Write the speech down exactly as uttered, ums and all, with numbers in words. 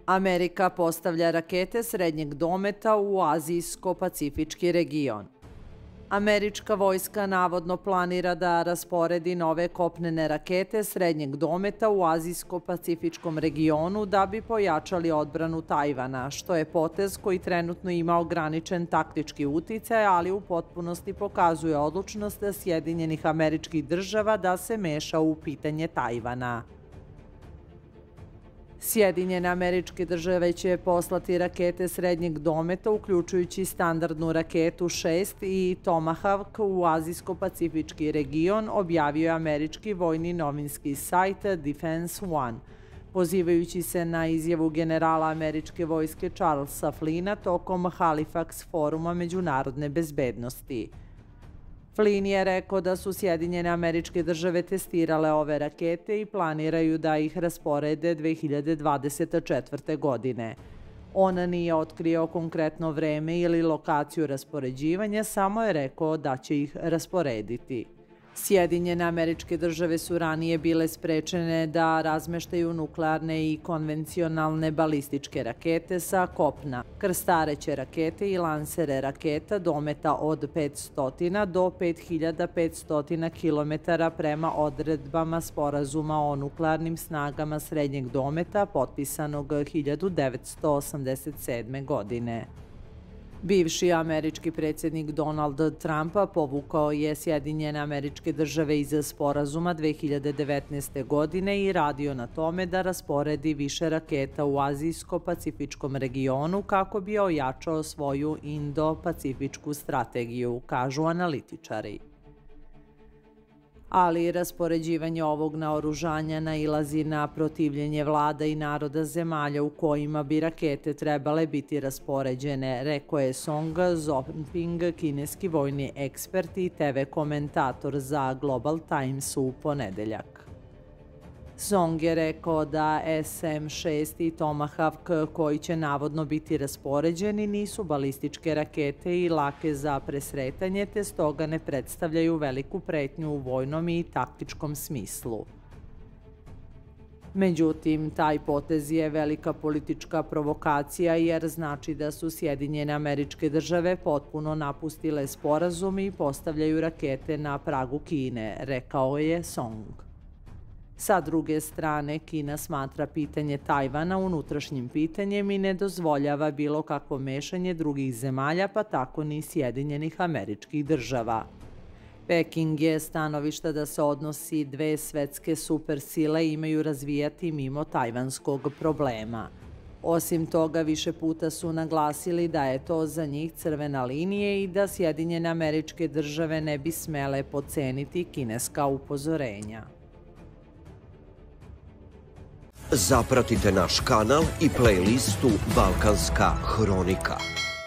Amerika postavlja rakete srednjeg dometa u Azijsko-Pacifički region. Američka vojska navodno planira da rasporedi nove kopnene rakete srednjeg dometa u Azijsko-Pacifičkom regionu da bi pojačali odbranu Tajvana, što je potez koji trenutno ima ograničen taktički uticaj, ali u potpunosti pokazuje odlučnost Sjedinjenih Američkih Država da se meša u pitanje Tajvana. Sjedinjene Američke Države će poslati rakete srednjeg dometa, uključujući standardnu raketu šest i Tomahawk u Azijsko-Pacifički region, objavio je američki vojni novinski sajt Defense One, pozivajući se na izjavu generala američke vojske Charlesa Flynna tokom Halifax foruma međunarodne bezbednosti. Flynn je rekao da su Sjedinjene Američke Države testirale ove rakete i planiraju da ih rasporede dve hiljade dvadeset četvrte. godine. On nije otkrio konkretno vreme ili lokaciju raspoređivanja, samo je rekao da će ih rasporediti. Sjedinjene Američke Države su ranije bile sprečene da razmeštaju nuklearne i konvencionalne balističke rakete sa kopna, krstareće rakete i lansere raketa dometa od petsto do pet hiljada petsto kilometara prema odredbama Sporazuma o nuklearnim snagama srednjeg dometa potpisanog hiljadu devetsto osamdeset sedme. godine. Bivši američki predsjednik Donald Trump povukao je Sjedinjene Američke Države iz sporazuma dve hiljade devetnaeste. godine i radio na tome da rasporedi više raketa u Azijsko-Pacifičkom regionu kako bi ojačao svoju Indo-Pacifičku strategiju, kažu analitičari. Ali raspoređivanje ovog naoružanja nailazi na protivljenje vlada i naroda zemalja u kojima bi rakete trebale biti raspoređene, rekao je Song Zonping, kineski vojni ekspert i te ve komentator za Global Times u ponedeljak. Song je rekao da es em šest i Tomahawk, koji će navodno biti raspoređeni, nisu balističke rakete i lake za presretanje, te stoga ne predstavljaju veliku pretnju u vojnom i taktičkom smislu. Međutim, taj potez je velika politička provokacija jer znači da su Sjedinjene Američke Države potpuno napustile sporazum i postavljaju rakete na pragu Kine, rekao je Song. Sa druge strane, Kina smatra pitanje Tajvana unutrašnjim pitanjem i ne dozvoljava bilo kakvo mešanje drugih zemalja, pa tako ni Sjedinjenih Američkih Država. Peking je stanovišta da se odnosi dve svetske supersile imaju razvijati mimo tajvanskog problema. Osim toga, više puta su naglasili da je to za njih crvena linija i da Sjedinjene Američke Države ne bi smele potceniti kineska upozorenja. Zapratite naš kanal i playlistu Balkanska hronika.